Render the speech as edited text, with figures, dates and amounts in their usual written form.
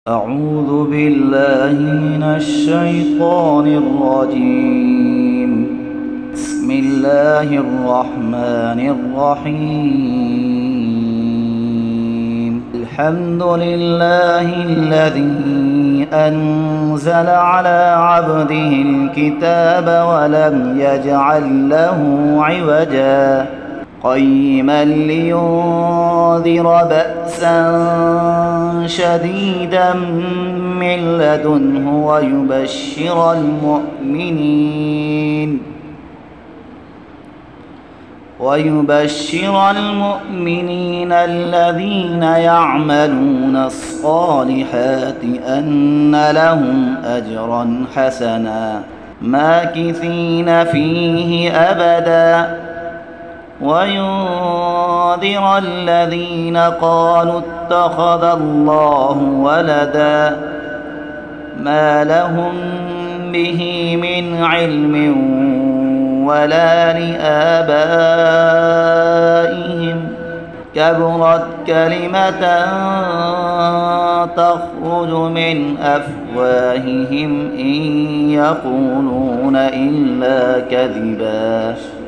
أعوذ بالله من الشيطان الرجيم. بسم الله الرحمن الرحيم. الحمد لله الذي أنزل على عبده الكتاب ولم يجعل له عوجا قيما لينذر بأسا شديدا من لدنه ويبشر المؤمنين الذين يعملون الصالحات أن لهم أجرا حسنا ماكثين فيه أبدا وينذر الذين قالوا اتخذ الله ولدا ما لهم به من علم ولا لآبائهم كبرت كلمة تخرج من أفواههم إن يقولون إلا كذبا